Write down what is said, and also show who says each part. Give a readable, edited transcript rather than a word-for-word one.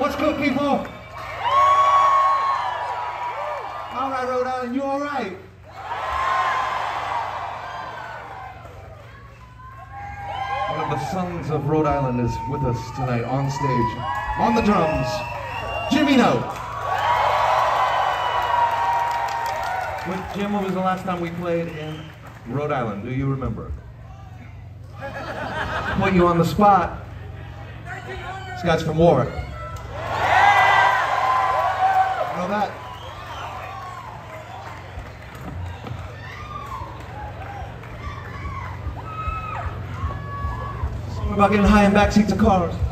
Speaker 1: What's good, people? All right, Rhode Island, you all right? One of the sons of Rhode Island is with us tonight on stage. On the drums, Jimmy Note. Jim, when was the last time we played in Rhode Island? Do you remember? Put you on the spot. This guy's from Warwick. You know that? Song about getting high in backseats of cars.